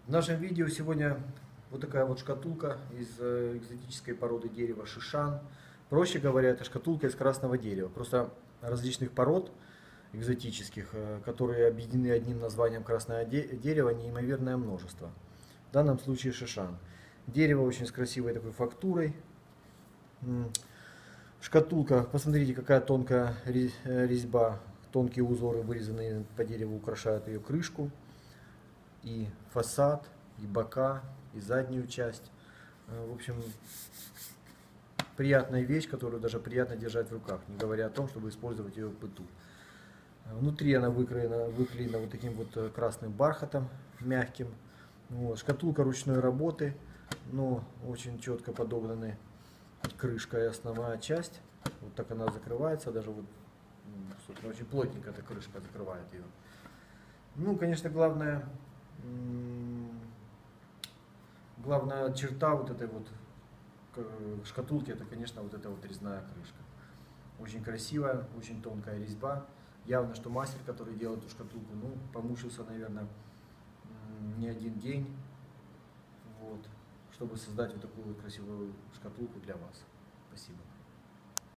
В нашем видео сегодня вот такая вот шкатулка из экзотической породы дерева шишан. Проще говоря, это шкатулка из красного дерева. Просто различных пород экзотических, которые объединены одним названием красное дерево, неимоверное множество. В данном случае шишан. Дерево очень с красивой такой фактурой. Шкатулка, посмотрите, какая тонкая резьба, тонкие узоры, вырезанные по дереву, украшают ее крышку. И фасад, и бока, и заднюю часть. В общем, приятная вещь, которую даже приятно держать в руках, не говоря о том, чтобы использовать ее в быту. Внутри она выклеена вот таким вот красным бархатом, мягким. Вот. Шкатулка ручной работы, но очень четко подогнаны крышка и основная часть. Вот так она закрывается, даже вот, собственно, очень плотненько эта крышка закрывает ее. Ну, конечно, главная черта вот этой вот шкатулки, это, конечно, вот эта вот резная крышка. Очень красивая, очень тонкая резьба. Явно, что мастер, который делал эту шкатулку, ну, помучился, наверное, не один день, вот, чтобы создать вот такую вот красивую шкатулку для вас. Спасибо.